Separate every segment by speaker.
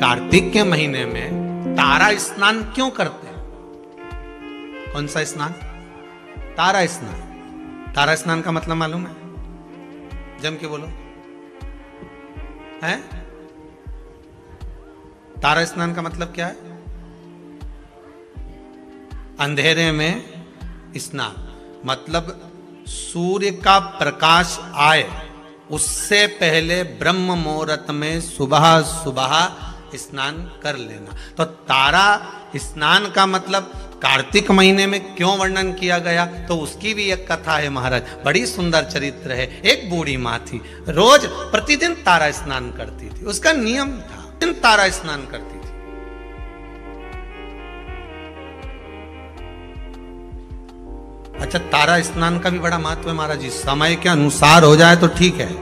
Speaker 1: कार्तिक के महीने में तारा स्नान क्यों करते हैं? कौन सा स्नान? तारा स्नान। तारा स्नान का मतलब मालूम है? जम के बोलो। है? तारा स्नान का मतलब क्या है? अंधेरे में स्नान, मतलब सूर्य का प्रकाश आए उससे पहले ब्रह्म मुहूर्त में सुबह सुबह स्नान कर लेना। तो तारा स्नान का मतलब कार्तिक महीने में क्यों वर्णन किया गया, तो उसकी भी एक कथा है महाराज, बड़ी सुंदर चरित्र है। एक बूढ़ी माँ थी, रोज प्रतिदिन तारा स्नान करती थी, उसका नियम था, दिन तारा स्नान करती थी। अच्छा, तारा स्नान का भी बड़ा महत्व है महाराज जी। समय के अनुसार हो जाए तो ठीक है,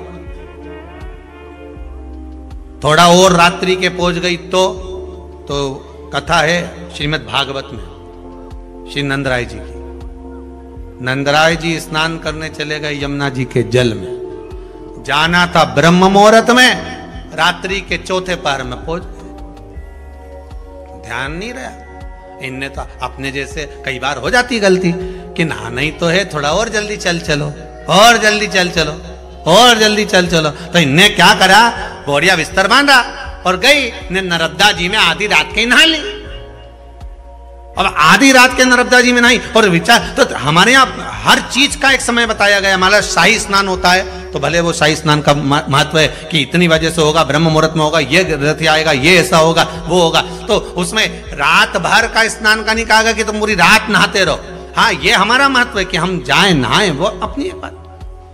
Speaker 1: थोड़ा और रात्रि के पहुंच गई तो कथा है श्रीमद् भागवत में श्री नंदराय जी की। नंदराय जी स्नान करने चले गए यमुना जी के जल में। जाना था ब्रह्म मुहूर्त में, रात्रि के चौथे पहर में पहुंच गए। ध्यान नहीं रहा इनने, तो अपने जैसे कई बार हो जाती गलती कि नहाना ही तो है, थोड़ा और जल्दी चल चलो, और जल्दी चल चलो, और जल्दी चल चलो। तो इनने क्या करा, बोरिया बिस्तर बांधा और गई ने नर्मदा जी में आधी रात के नहा ली। अब आधी रात के नर्मदा जी में नहाई और विचार, तो हमारे यहाँ हर चीज का एक समय बताया गया। हमारा शाही स्नान होता है तो भले वो शाही स्नान का महत्व है कि इतनी वजह से होगा, ब्रह्म मुहूर्त में होगा, ये रथ आएगा, ये ऐसा होगा, वो होगा, तो उसमें रात भर का स्नान का नहीं कहा गया कि तुम पूरी रात नहाते रहो। हाँ, ये हमारा महत्व है कि हम जाए नहाए, वो अपनी एक बात।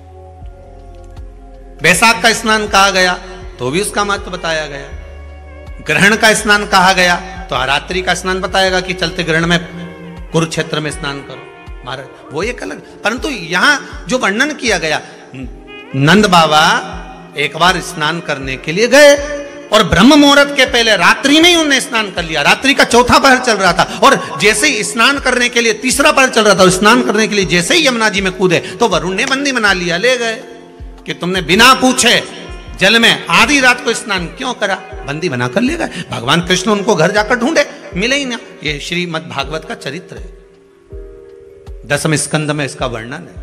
Speaker 1: बैसाख का स्नान कहा गया तो भी उसका महत्व बताया गया। ग्रहण का स्नान कहा गया तो रात्रि का स्नान बताएगा कि चलते ग्रहण में कुरुक्षेत्र में स्नान करो महाराज, वो एक अलग। परंतु यहां जो वर्णन किया गया, नंद बाबा एक बार स्नान करने के लिए गए और ब्रह्म मुहूर्त के पहले रात्रि में ही उन्होंने स्नान कर लिया। रात्रि का चौथा पहर चल रहा था और जैसे ही स्नान करने के लिए तीसरा पहर चल रहा था, स्नान करने के लिए जैसे ही यमुना जी में कूदे तो वरुण ने बंदी बना लिया, ले गए कि तुमने बिना पूछे जल में आधी रात को स्नान क्यों करा, बंदी बनाकर ले गए। भगवान कृष्ण उनको घर जाकर ढूंढे, मिले ही ना। ये श्रीमद् भागवत का चरित्र है, 10वें स्कंद में इसका वर्णन है।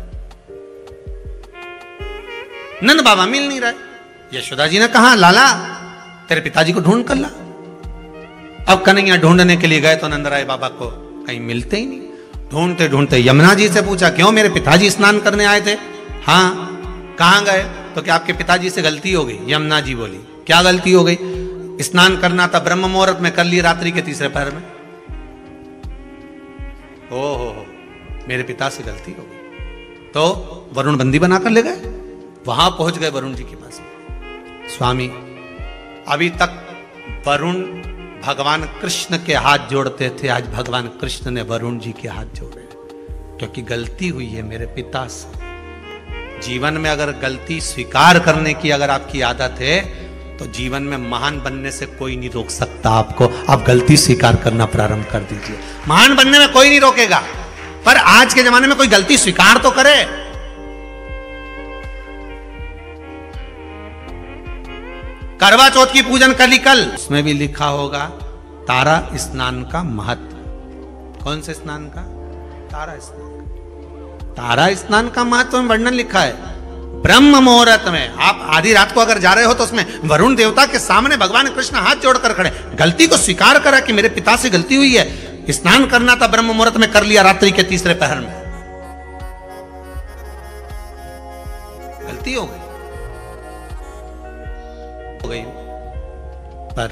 Speaker 1: नंद बाबा मिल नहीं रहे। यशोदा जी ने कहा, लाला तेरे पिताजी को ढूंढ कर ला। अब कन्हैया ढूंढने के लिए गए तो नंदराय बाबा को कहीं मिलते ही नहीं। ढूंढते ढूंढते यमुना जी से पूछा, क्यों मेरे पिताजी स्नान करने आए थे? हाँ, कहां गए? तो क्या आपके पिताजी से गलती हो गई? यमुना जी बोली, क्या गलती हो गई? स्नान करना था ब्रह्म मुहूर्त में, कर लिए रात्रि के तीसरे पहर में। हो, मेरे पिता से गलती हो गई। तो वरुण बंदी बनाकर ले गए। वहां पहुंच गए वरुण जी के पास। स्वामी, अभी तक वरुण भगवान कृष्ण के हाथ जोड़ते थे, आज भगवान कृष्ण ने वरुण जी के हाथ जोड़े, क्योंकि गलती हुई है मेरे पिता से। जीवन में अगर गलती स्वीकार करने की अगर आपकी आदत है तो जीवन में महान बनने से कोई नहीं रोक सकता आपको। आप गलती स्वीकार करना प्रारंभ कर दीजिए, महान बनने में कोई नहीं रोकेगा। पर आज के जमाने में कोई गलती स्वीकार तो करे। करवा चौथ की पूजन कल, उसमें भी लिखा होगा तारा स्नान का महत्व। कौन से स्नान का? तारा स्नान। तारा स्नान का महत्व में वर्णन लिखा है। ब्रह्म मुहूर्त में आप आधी रात को अगर जा रहे हो तो उसमें वरुण देवता के सामने भगवान कृष्ण हाथ जोड़कर खड़े, गलती को स्वीकार करा कि मेरे पिता से गलती हुई है, स्नान करना था ब्रह्म मुहूर्त में, कर लिया रात्रि के तीसरे पहर में, गलती हो गई। पर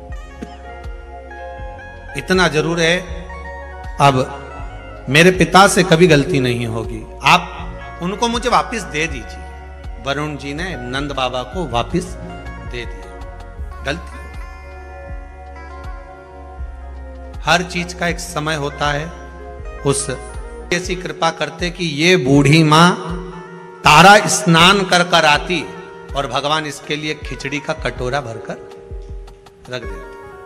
Speaker 1: इतना जरूर है, अब मेरे पिता से कभी गलती नहीं होगी, आप उनको मुझे वापस दे दीजिए। वरुण जी ने नंद बाबा को वापस दे दिया। गलती, हर चीज का एक समय होता है। उस ऐसी कृपा करते कि ये बूढ़ी मां तारा स्नान कर कर आती और भगवान इसके लिए खिचड़ी का कटोरा भरकर रख देते।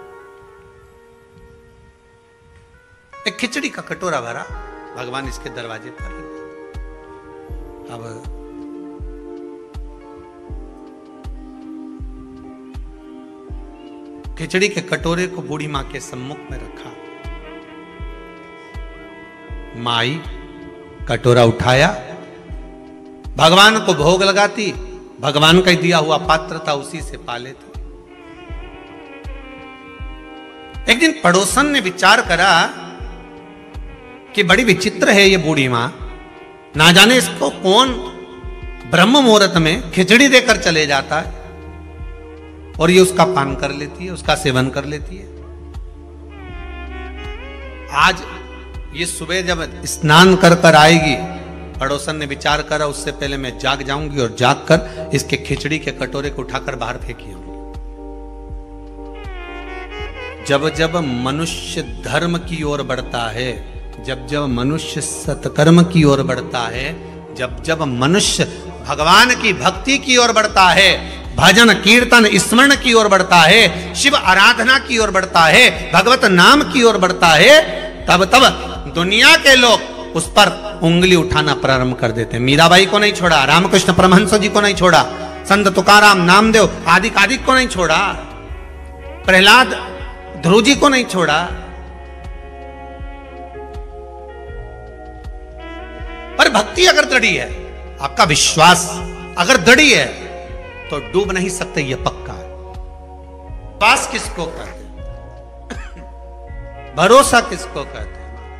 Speaker 1: एक खिचड़ी का कटोरा भरा, भगवान इसके दरवाजे पर रख देते। अब खिचड़ी के कटोरे को बूढ़ी मां के सम्मुख में रखा। माई कटोरा उठाया, भगवान को भोग लगाती, भगवान का दिया हुआ पात्र था उसी से पा लेती। एक दिन पड़ोसन ने विचार करा कि बड़ी विचित्र है ये बूढ़ी मां, ना जाने इसको कौन ब्रह्म मुहूर्त में खिचड़ी देकर चले जाता है और ये उसका पान कर लेती है, उसका सेवन कर लेती है। आज ये सुबह जब स्नान कर कर आएगी, पड़ोसन ने विचार करा उससे पहले मैं जाग जाऊंगी और जाग कर इसके खिचड़ी के कटोरे को उठाकर बाहर फेंकी आऊंगी। जब जब मनुष्य धर्म की ओर बढ़ता है, जब जब मनुष्य सत्कर्म की ओर बढ़ता है, जब जब मनुष्य भगवान की भक्ति की ओर बढ़ता है, भजन कीर्तन स्मरण की ओर बढ़ता है, शिव आराधना की ओर बढ़ता है, भगवत नाम की ओर बढ़ता है, तब तब दुनिया के लोग उस पर उंगली उठाना प्रारंभ कर देते हैं। मीराबाई को नहीं छोड़ा, रामकृष्ण परमहंस जी को नहीं छोड़ा, संत तुकाराम नामदेव आदि को नहीं छोड़ा, प्रहलाद ध्रुव जी को नहीं छोड़ा। पर भक्ति अगर दृढ़ी है, आपका विश्वास अगर दृढ़ी है, तो डूब नहीं सकते, यह पक्का है। विश्वास किसको कहते हैं? भरोसा किसको कहते हैं?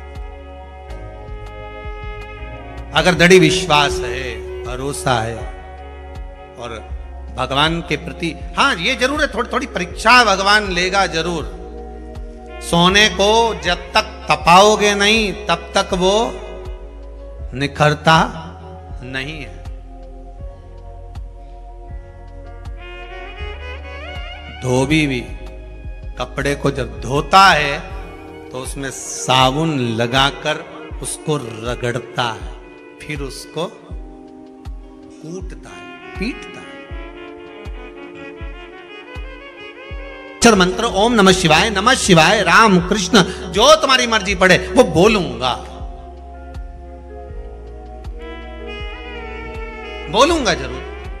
Speaker 1: अगर दृढ़ विश्वास है, भरोसा है और भगवान के प्रति, हाँ ये जरूर है, थोड़ी थोड़ी परीक्षा भगवान लेगा जरूर। सोने को जब तक तपाओगे नहीं तब तक वो निखरता नहीं है। धोबी भी कपड़े को जब धोता है तो उसमें साबुन लगाकर उसको रगड़ता है, फिर उसको कूटता है, पीटता है। मंत्र ओम नमः शिवाय राम कृष्ण जो तुम्हारी मर्जी पड़े वो बोलूंगा जरूर।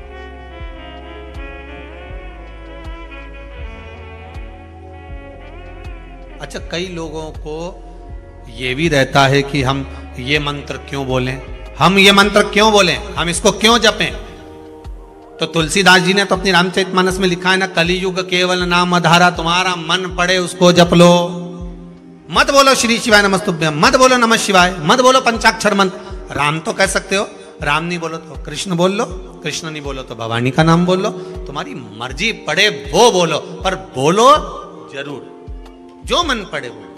Speaker 1: अच्छा, कई लोगों को यह भी रहता है कि हम ये मंत्र क्यों बोलें, हम ये मंत्र क्यों बोलें, हम इसको क्यों जपें। तो तुलसीदास जी ने तो अपनी रामचरितमानस में लिखा है ना, कलियुग केवल नाम आधारा, तुम्हारा मन पड़े उसको जप लो। मत बोलो श्री शिवाय नमस्तुभ्यम, मत बोलो नमः शिवाय, मत बोलो पंचाक्षर मंत्र। राम तो कह सकते हो, राम नहीं बोलो तो कृष्ण बोल लो, कृष्ण नहीं बोलो तो भवानी का नाम बोल लो, तुम्हारी मर्जी पड़े वो बोलो, पर बोलो जरूर, जो मन पड़े वो।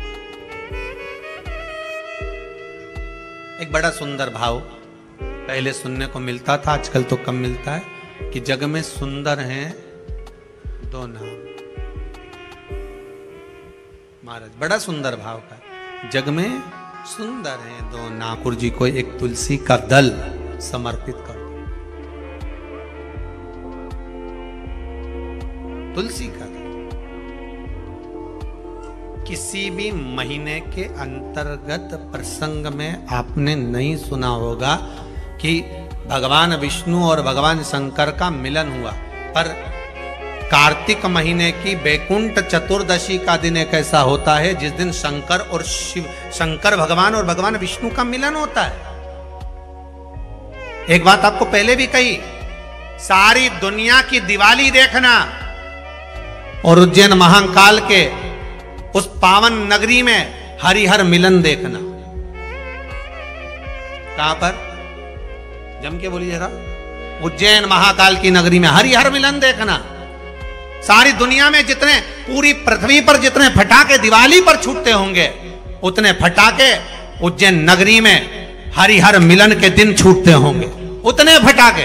Speaker 1: एक बड़ा सुंदर भाव पहले सुनने को मिलता था, आजकल तो कम मिलता है, कि जग में सुंदर हैं दो नाम। महाराज बड़ा सुंदर भाव का, जग में सुंदर हैं दो नाम। ठाकुर जी को एक तुलसी का दल समर्पित कर दो, तुलसी का दल। किसी भी महीने के अंतर्गत प्रसंग में आपने नहीं सुना होगा कि भगवान विष्णु और भगवान शंकर का मिलन हुआ, पर कार्तिक महीने की बैकुंठ चतुर्दशी का दिन एक ऐसा होता है जिस दिन शंकर और शंकर भगवान और भगवान विष्णु का मिलन होता है। एक बात आपको पहले भी कही, सारी दुनिया की दिवाली देखना और उज्जैन महाकाल के उस पावन नगरी में हरिहर मिलन देखना। कहां पर? जम के बोलिए जरा। उज्जैन महाकाल की नगरी में हरिहर मिलन देखना। सारी दुनिया में जितने, पूरी पृथ्वी पर जितने फटाके दिवाली पर छूटते होंगे, उतने फटाके उज्जैन नगरी में हरिहर मिलन के दिन छूटते होंगे, उतने फटाके।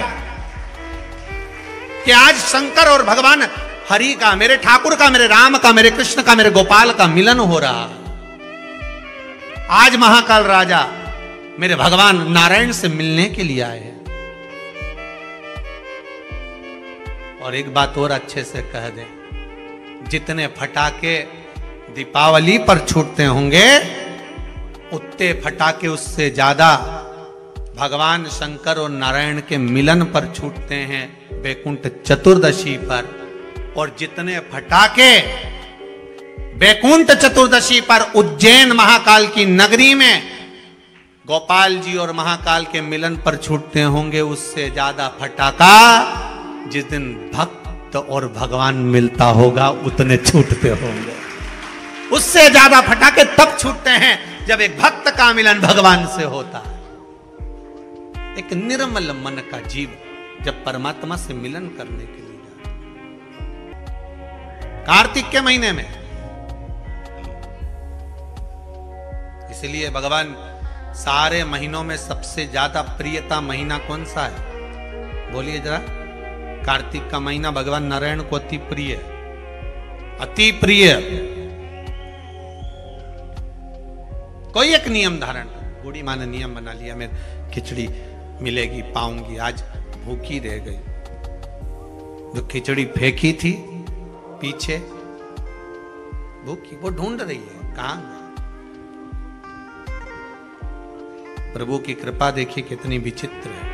Speaker 1: कि आज शंकर और भगवान हरि का, मेरे ठाकुर का, मेरे राम का, मेरे कृष्ण का, मेरे गोपाल का मिलन हो रहा। आज महाकाल राजा मेरे भगवान नारायण से मिलने के लिए आए हैं। और एक बात और अच्छे से कह दे, जितने फटाके दीपावली पर छूटते होंगे, उतने फटाके उससे ज्यादा भगवान शंकर और नारायण के मिलन पर छूटते हैं बैकुंठ चतुर्दशी पर। और जितने फटाके वैकुंठ चतुर्दशी पर उज्जैन महाकाल की नगरी में गोपाल जी और महाकाल के मिलन पर छूटते होंगे, उससे ज्यादा फटाका जिस दिन भक्त और भगवान मिलता होगा उतने छूटते होंगे। उससे ज्यादा फटाके तब छूटते हैं जब एक भक्त का मिलन भगवान से होता है। एक निर्मल मन का जीव जब परमात्मा से मिलन करने के लिए जाता है कार्तिक के महीने में, इसलिए भगवान सारे महीनों में सबसे ज्यादा प्रियता महीना कौन सा है? बोलिए जरा। कार्तिक का महीना भगवान नारायण को अति प्रिय है, अति प्रिय। कोई एक नियम धारण, बूढ़ी माँ ने नियम बना लिया, मैं खिचड़ी मिलेगी पाऊंगी, आज भूखी रह गई। जो खिचड़ी फेंकी थी पीछे भूखी, वो ढूंढ रही है कहां गई। प्रभु की कृपा देखिए कितनी विचित्र है।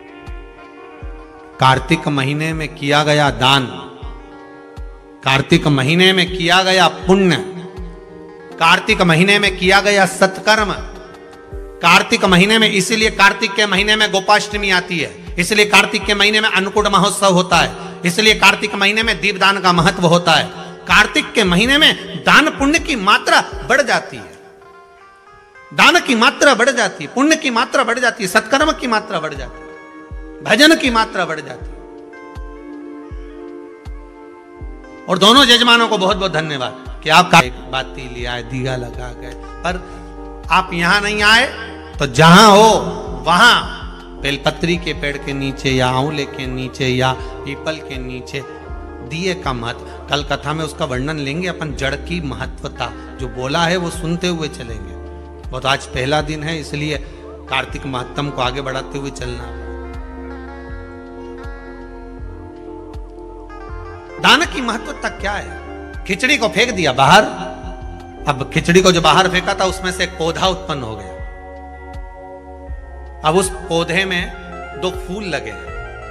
Speaker 1: कार्तिक महीने में किया गया दान, कार्तिक महीने में किया गया पुण्य, कार्तिक महीने में किया गया सत्कर्म, कार्तिक महीने में, इसीलिए कार्तिक के महीने में गोपाष्टमी आती है, इसलिए कार्तिक के महीने में अन्नकूट महोत्सव होता है, इसलिए कार्तिक महीने में दीपदान का महत्व होता है। कार्तिक के महीने में दान पुण्य की मात्रा बढ़ जाती है, दान की मात्रा बढ़ जाती है, पुण्य की मात्रा बढ़ जाती है, सत्कर्म की मात्रा बढ़ जाती है, भजन की मात्रा बढ़ जाती है। और दोनों यजमानों को बहुत बहुत धन्यवाद कि आप बाती ले आए, दिया लगा गए, पर आप यहां नहीं आए तो जहां हो वहां बेलपत्री के पेड़ के नीचे या आंवले के नीचे या पीपल के नीचे दिए का महत्व, कल कथा में उसका वर्णन लेंगे अपन। जड़ की महत्वता जो बोला है वो सुनते हुए चलेंगे। वो तो आज पहला दिन है, इसलिए कार्तिक महत्तम को आगे बढ़ाते हुए चलना। दान की महत्वता क्या है? खिचड़ी को फेंक दिया बाहर, अब खिचड़ी को जो बाहर फेंका था उसमें से एक पौधा उत्पन्न हो गया। अब उस पौधे में 2 फूल लगे हैं।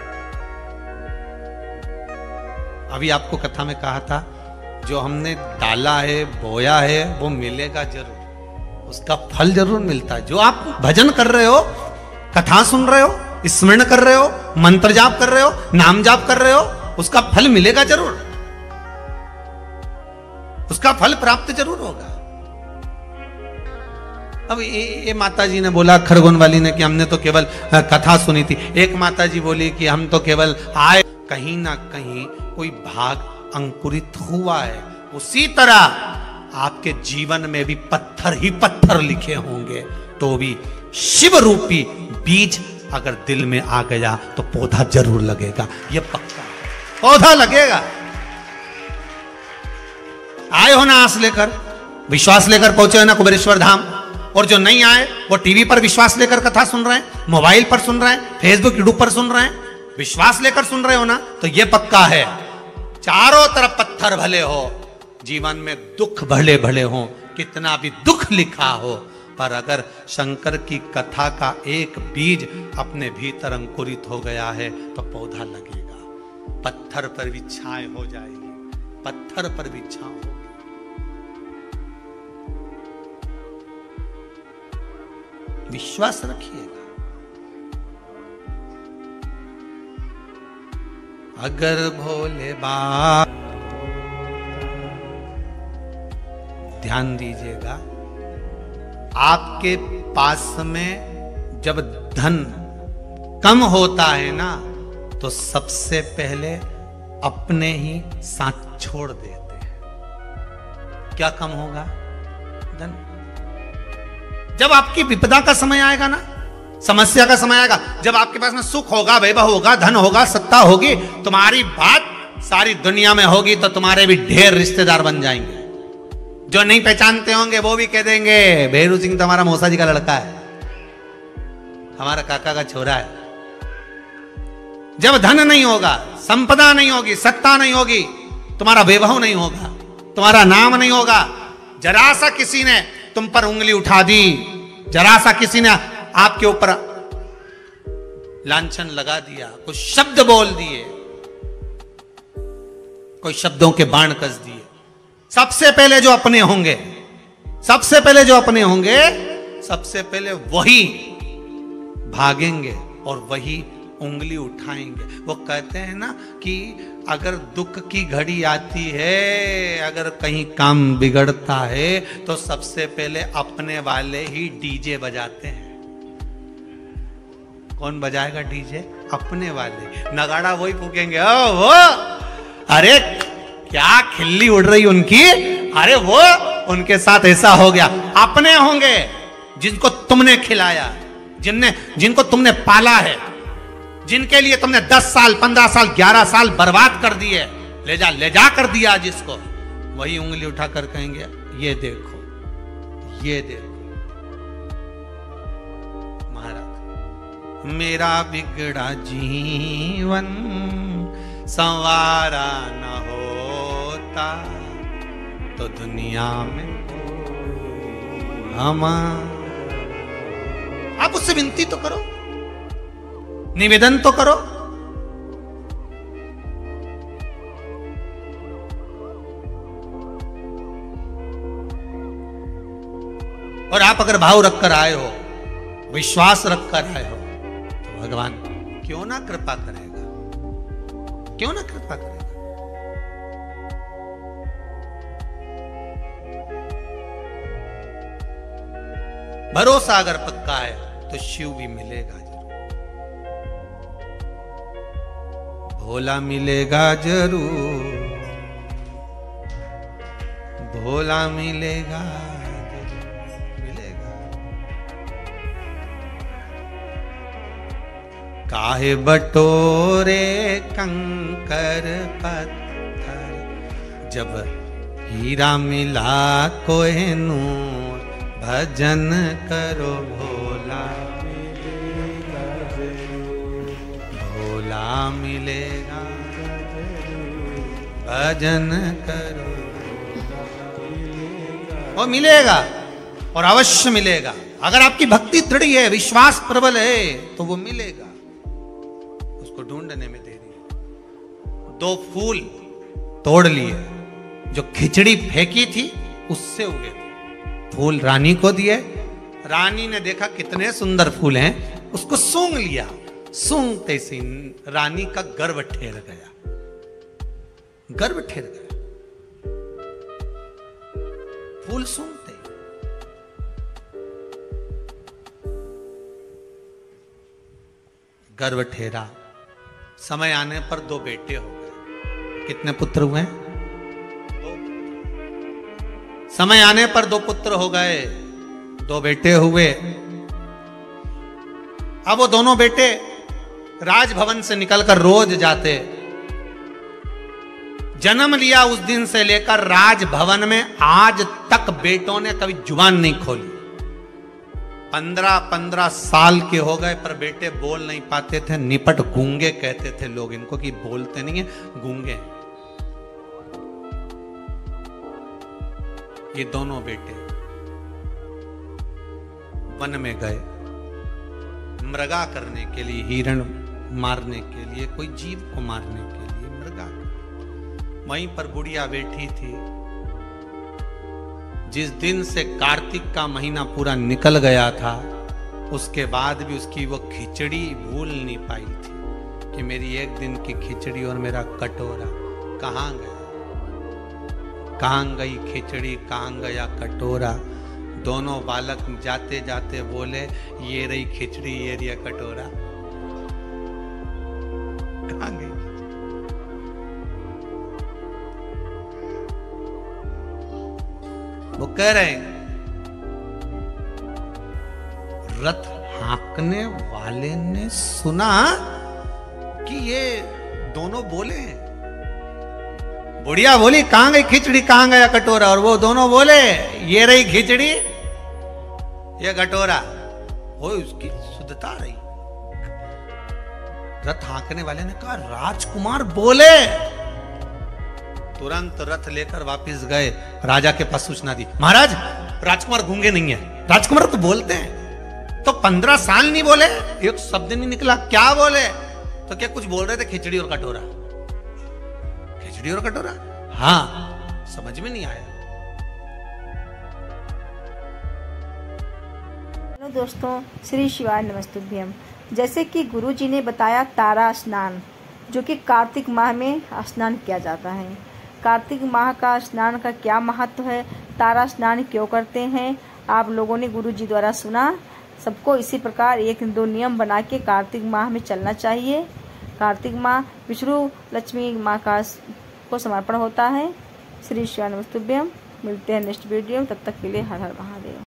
Speaker 1: अभी आपको कथा में कहा था जो हमने डाला है, बोया है, वो मिलेगा जरूर, उसका फल जरूर मिलता है। जो आप भजन कर रहे हो, कथा सुन रहे हो, स्मरण कर रहे हो, मंत्र जाप कर रहे हो, नाम जाप कर रहे हो, उसका फल मिलेगा जरूर, उसका फल प्राप्त जरूर होगा। अब ये माता जी ने बोला, खरगोन वाली ने, कि हमने तो केवल कथा सुनी थी। एक माता जी बोली कि हम तो केवल आए, कहीं ना कहीं कोई भाग अंकुरित हुआ है। उसी तरह आपके जीवन में भी पत्थर ही पत्थर लिखे होंगे, तो भी शिव रूपी बीज अगर दिल में आ गया तो पौधा जरूर लगेगा, ये पक्का है, पौधा लगेगा। आए हो ना आस लेकर, विश्वास लेकर पहुंचे हो ना कुबेरेश्वर धाम, और जो नहीं आए वो टीवी पर विश्वास लेकर कथा सुन रहे हैं, मोबाइल पर सुन रहे हैं, फेसबुक यूट्यूब पर सुन रहे हैं, विश्वास लेकर सुन रहे हो ना, तो ये पक्का है चारों तरफ पत्थर भले हो, जीवन में दुख भले भले हो, कितना भी दुख लिखा हो, पर अगर शंकर की कथा का एक बीज अपने भीतर अंकुरित हो गया है तो पौधा लगेगा, पत्थर पर भी छाए हो जाएगी, पत्थर पर भी छांव होगी। विश्वास रखिएगा। अगर भोले बाबा, ध्यान दीजिएगा, आपके पास में जब धन कम होता है ना, तो सबसे पहले अपने ही साथ छोड़ देते हैं। क्या कम होगा? धन। जब आपकी विपदा का समय आएगा ना, समस्या का समय आएगा, जब आपके पास में सुख होगा, वैभव होगा, धन होगा, सत्ता होगी, तुम्हारी बात सारी दुनिया में होगी, तो तुम्हारे भी ढेर रिश्तेदार बन जाएंगे। जो नहीं पहचानते होंगे वो भी कह देंगे, भैरू सिंह तो हमारा मौसा जी का लड़का है, हमारा काका का छोरा है। जब धन नहीं होगा, संपदा नहीं होगी, सत्ता नहीं होगी, तुम्हारा वैभव नहीं होगा, तुम्हारा नाम नहीं होगा, जरा सा किसी ने तुम पर उंगली उठा दी, जरा सा किसी ने आपके ऊपर लांछन लगा दिया, कुछ शब्द बोल दिए, कोई शब्दों के बाण कस दिए। सबसे पहले जो अपने होंगे, सबसे पहले जो अपने होंगे, सबसे पहले वही भागेंगे और वही उंगली उठाएंगे। वो कहते हैं ना कि अगर दुख की घड़ी आती है, अगर कहीं काम बिगड़ता है, तो सबसे पहले अपने वाले ही डीजे बजाते हैं। कौन बजाएगा डीजे? अपने वाले। नगाड़ा वही फूकेंगे। ओ वो, अरे क्या खिल्ली उड़ रही उनकी, अरे वो उनके साथ ऐसा हो गया। अपने होंगे जिनको तुमने खिलाया, जिनको तुमने पाला है, जिनके लिए तुमने 10 साल 15 साल 11 साल बर्बाद कर दिए, ले जा कर दिया जिसको, वही उंगली उठा कर कहेंगे ये देखो, ये देखो। महाराज, मेरा बिगड़ा जीवन संवारा न होता तो दुनिया में हम। आप उससे विनती तो करो, निवेदन तो करो। और आप अगर भाव रखकर आए हो, विश्वास रखकर आए हो, तो भगवान क्यों ना कृपा करेगा, क्यों ना कृपा करेगा। भरोसा अगर पक्का है तो शिव भी मिलेगा जरूर, भोला मिलेगा जरूर, भोला मिलेगा जरूर, मिलेगा। काहे बटोरे कंकर पत्थर, जब हीरा मिला कोहिनूर, भजन करो भोला मिलेगा जरूर, भोला मिलेगा जरूर, भजन करो वो मिलेगा, और अवश्य मिलेगा। अगर आपकी भक्ति दृढ़ है, विश्वास प्रबल है, तो वो मिलेगा। उसको ढूंढने में देरी है। 2 फूल तोड़ लिए, जो खिचड़ी फेंकी थी उससे उगे थे। फूल रानी को दिए, रानी ने देखा कितने सुंदर फूल हैं, उसको सूंघ लिया। सूंघते से रानी का गर्व ठेर गया, गर्व ठेर गया। फूल सूंघते, गर्व ठेरा। समय आने पर 2 बेटे हो गए। कितने पुत्र हुए? समय आने पर 2 पुत्र हो गए, 2 बेटे हुए। अब वो दोनों बेटे राजभवन से निकलकर रोज जाते। जन्म लिया उस दिन से लेकर राजभवन में आज तक बेटों ने कभी जुबान नहीं खोली। 15-15 साल के हो गए पर बेटे बोल नहीं पाते थे। निपट गूंगे कहते थे लोग इनको, कि बोलते नहीं है, गूंगे। ये दोनों बेटे वन में गए मृगा करने के लिए, हिरण मारने के लिए, कोई जीव को मारने के लिए मृगा। वहीं पर बुढ़िया बैठी थी। जिस दिन से कार्तिक का महीना पूरा निकल गया था, उसके बाद भी उसकी वो खिचड़ी भूल नहीं पाई थी कि मेरी एक दिन की खिचड़ी और मेरा कटोरा कहाँ गया, कहाँ गई खिचड़ी, कहाँ गया कटोरा। दोनों बालक जाते जाते बोले, ये रही खिचड़ी, ये रही कटोरा, कहाँ गई? वो कह रहे हैं, रथ हाँकने वाले ने सुना कि ये दोनों बोले हैं। बुढ़िया बोली, कहां गई खिचड़ी, कहां गया कटोरा? और वो दोनों बोले, ये रही खिचड़ी, ये कटोरा। वो उसकी शुद्धता रही। रथ हाँकने वाले ने कहा, राजकुमार बोले। तुरंत रथ लेकर वापस गए, राजा के पास सूचना दी, महाराज राजकुमार गूंगे नहीं है, राजकुमार तो बोलते हैं। तो 15 साल नहीं बोले, एक शब्द नहीं निकला। क्या बोले? तो क्या कुछ बोल रहे थे? खिचड़ी और कटोरा। खिचड़ी और कटोरा? हाँ, समझ में नहीं आया।
Speaker 2: हेलो दोस्तों, श्री शिवाय नमस्तुभ्यम। जैसे कि गुरुजी ने बताया तारा स्नान, जो कि कार्तिक माह में स्नान किया जाता है। कार्तिक माह का स्नान का क्या महत्व है, तारा स्नान क्यों करते हैं, आप लोगों ने गुरुजी द्वारा सुना। सबको इसी प्रकार 1-2 नियम बना के कार्तिक माह में चलना चाहिए। कार्तिक माह विष्णु लक्ष्मी माँ को समर्पण होता है। श्री शिवाय नमस्तुभ्यम। मिलते हैं नेक्स्ट वीडियो, तब तक के लिए हर हर महादेव।